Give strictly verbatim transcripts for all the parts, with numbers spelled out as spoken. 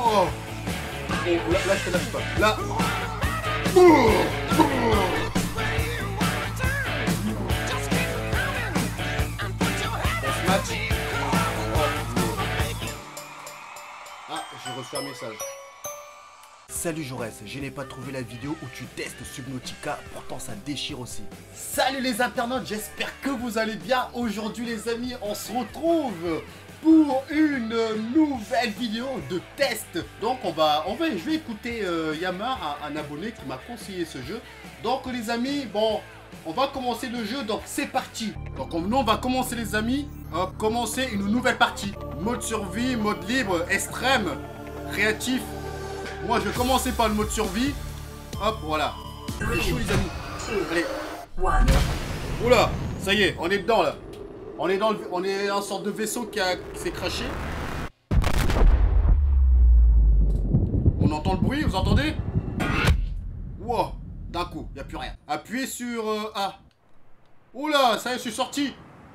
Oh. Oh, là, là, je te lâche pas. Là. Match. Ah, j'ai reçu un message. Salut Jaurès, je n'ai pas trouvé la vidéo où tu testes Subnautica, pourtant ça déchire aussi. Salut les internautes, j'espère que vous allez bien. Aujourd'hui les amis, on se retrouve pour une nouvelle vidéo de test. Donc on va, on va je vais écouter euh, Yama, un, un abonné qui m'a conseillé ce jeu. Donc les amis, bon, on va commencer le jeu, donc c'est parti. Donc on, nous on va commencer les amis, hop, commencer une nouvelle partie. Mode survie, mode libre, extrême, créatif. Moi je vais commencer par le mode survie. Hop, voilà. C'est chaud les amis. Allez. Oula, ça y est, on est dedans là. On est dans le, on est dans une sorte de vaisseau qui, qui s'est craché. On entend le bruit, vous entendez? Wow, d'un coup, il n'y a plus rien. Appuyez sur euh, A. Oula, ça y est, je suis sorti.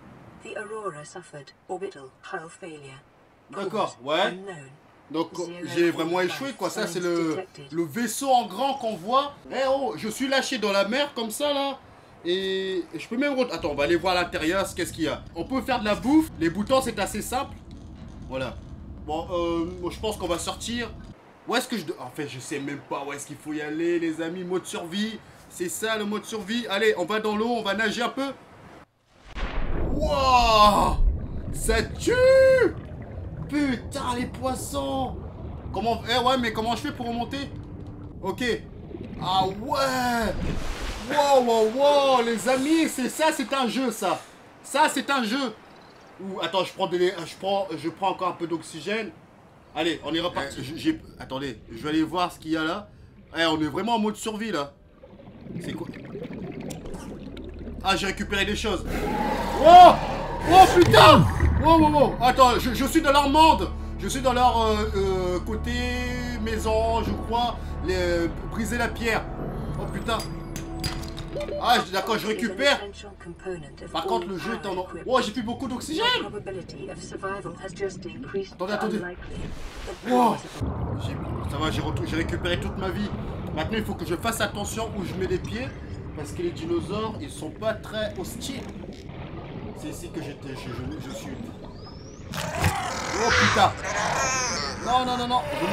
D'accord, ouais. Donc j'ai vraiment échoué quoi, ça c'est le, le vaisseau en grand qu'on voit. Eh oh, je suis lâché dans la mer comme ça là. Et, et je peux même... Attends, on va aller voir à l'intérieur, qu'est-ce qu'il y a. On peut faire de la bouffe, les boutons c'est assez simple. Voilà. Bon, euh, je pense qu'on va sortir. Où est-ce que je... En fait, je sais même pas où est-ce qu'il faut y aller les amis, mode survie. C'est ça le mode survie. Allez, on va dans l'eau, on va nager un peu. Wouah, ça tue. Putain, les poissons. Comment... Eh ouais, mais comment je fais pour remonter? Ok. Ah ouais. Wow, wow, wow, les amis, c'est ça, c'est un jeu, ça. Ça, c'est un jeu. Ouh, attends, je prends, des, je prends, je prends encore un peu d'oxygène. Allez, on est reparti. Euh, j'ai, attendez, je vais aller voir ce qu'il y a là. Eh, on est vraiment en mode survie, là. C'est quoi? Ah, j'ai récupéré des choses. Oh, oh, putain. Wow, wow, wow. Attends, je, je suis dans leur monde. Je suis dans leur euh, euh, côté maison, je crois. Les, briser la pierre. Oh, putain. Ah, d'accord, je récupère. Par contre, le jeu est en... Oh, j'ai plus beaucoup d'oxygène. Attendez, attendez. Wow. Ça va, j'ai récupéré toute ma vie. Maintenant, il faut que je fasse attention où je mets les pieds. Parce que les dinosaures, ils sont pas très hostiles. C'est ici que j'étais, je, je, je suis. Oh putain. Non, non, non, non. Je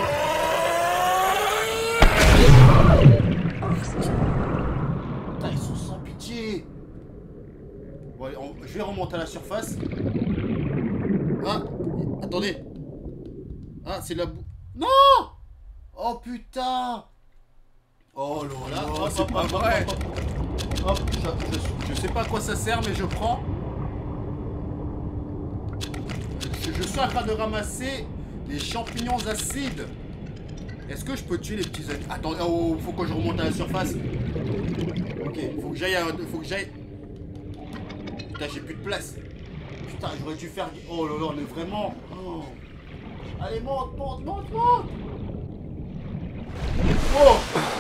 me... Putain, ils sont sans pitié. Bon, allez, on... je vais remonter à la surface. Ah, attendez. Ah, c'est la boue. Non. Oh putain. Oh là là, oh, c'est pas vrai. Hop, je, je, je sais pas à quoi ça sert, mais je prends. Je, je suis en train de ramasser les champignons acides. Est-ce que je peux tuer les petits animaux? Attends, oh, faut que je remonte à la surface. Ok, faut que j'aille. Faut que j'aille. Putain, j'ai plus de place. Putain, j'aurais dû faire. Oh là là, on est vraiment. Oh. Allez, monte, monte, monte, monte. Oh.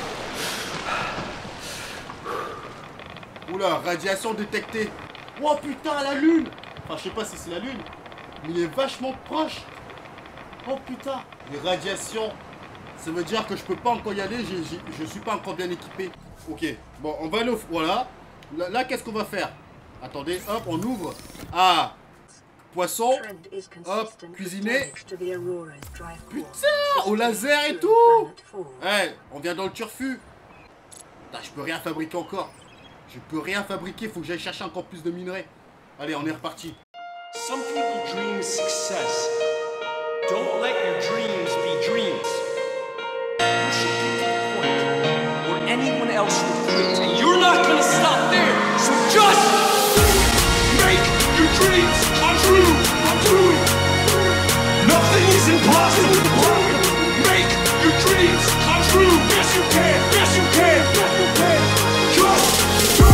Oula, radiation détectée. Oh putain, la lune. Enfin, je sais pas si c'est la lune, mais il est vachement proche. Oh putain. Les radiations, ça veut dire que je peux pas encore y aller. Je, je, je suis pas encore bien équipé. Ok, bon, on va aller au... Voilà. Là, là qu'est-ce qu'on va faire? Attendez, hop, on ouvre. Ah, poisson. Hop, cuisiner. Putain, au laser et tout. Eh, hey, on vient dans le turfu. Putain, je peux rien fabriquer encore. Je peux rien fabriquer, faut que j'aille chercher encore plus de minerais. Allez, on est reparti. Some people dream success. Don't let your dreams be dreams. You should get to the point where anyone else will quit, and you're not gonna stop there. So just make your dreams come true. Come true. Nothing is impossible. Make your dreams come true. Yes, you can. Yes, you can. Yes, you can. Just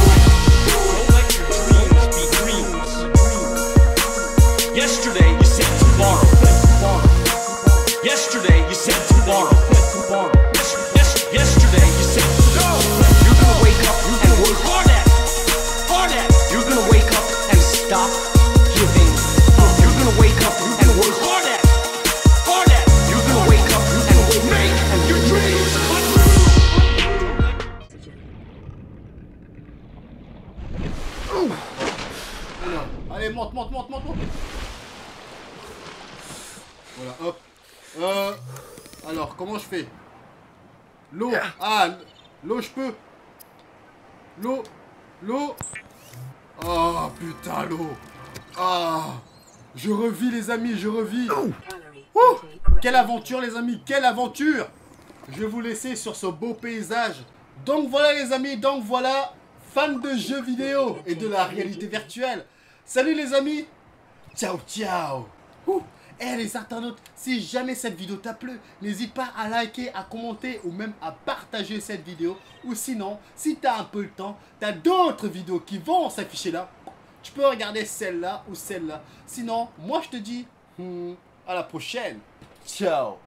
yesterday you said tomorrow. Yesterday you said tomorrow. Yes, yes, yesterday you said no. You're gonna wake up and work hard at it. Hard at it. You're gonna wake up and stop giving up. You're gonna wake up and work hard at it. Hard at it. Voilà, hop. Euh, alors, comment je fais? L'eau. Ah, l'eau, je peux. L'eau. L'eau. Oh, putain, l'eau. Ah. Je revis, les amis, je revis. Oh, quelle aventure, les amis, quelle aventure. Je vais vous laisser sur ce beau paysage. Donc voilà, les amis, donc voilà, fans de jeux vidéo et de la réalité virtuelle. Salut, les amis. Ciao, ciao. Ouh. Eh les internautes, si jamais cette vidéo t'a plu, n'hésite pas à liker, à commenter ou même à partager cette vidéo. Ou sinon, si t'as un peu le temps, t'as d'autres vidéos qui vont s'afficher là. Tu peux regarder celle-là ou celle-là. Sinon, moi je te dis hmm, à la prochaine. Ciao.